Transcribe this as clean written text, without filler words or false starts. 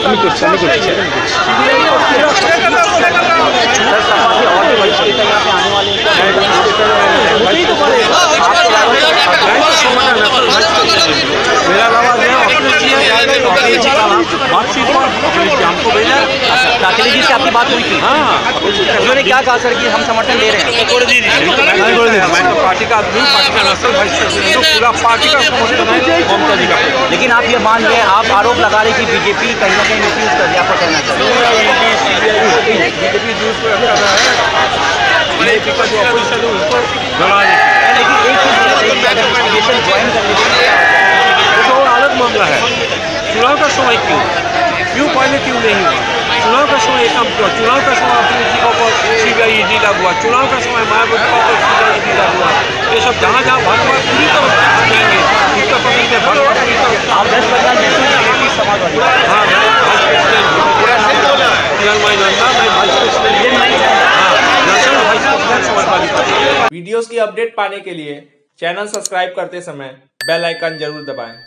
अखिलेश जी से आपकी बात हुई थी? हाँ, उन्होंने क्या कहा सर कि हम समर्थन दे रहे हैं? पार्टी का आदमी, पार्टी का नेशनल वाइस प्रेसिडेंट, पूरा पार्टी का समर्थन है ममता जी का। लेकिन आप ये मान रहे हैं, आप आरोप लगा रहे कि बीजेपी कहीं ना कहीं मिसयूज कर दिया, आपको कहना चाहिए बीजेपी दूर कर रहा है, बीजेपी का जो अपोजिशन है उसको लड़ाने की। लेकिन एक चीज ज्वाइन कर लीजिए, तो अलग मामला है। चुनाव का समय क्यों पहले क्यों नहीं हुआ? चुनाव का समय एक काम किया, चुनाव का समय अखिलेश जी को सीबीआई ईडी लागू हुआ, चुनाव का समय मायावती को सीबीआई ईडी लागू हुआ। ये सब जहाँ भाजपा पूरी तरह जाएंगे, उत्तर प्रदेश में भाजपा पूरी तरह। आप 10% नेशनल समाजवादी? हाँ, मैं वाइस प्रेसिडेंट हूँ, मैं वाइस प्रेसिडेंट, हाँ, national vice president Samajwadi party. Videos की अपडेट पाने के लिए चैनल सब्सक्राइब करते समय बेल आइकन जरूर दबाएं।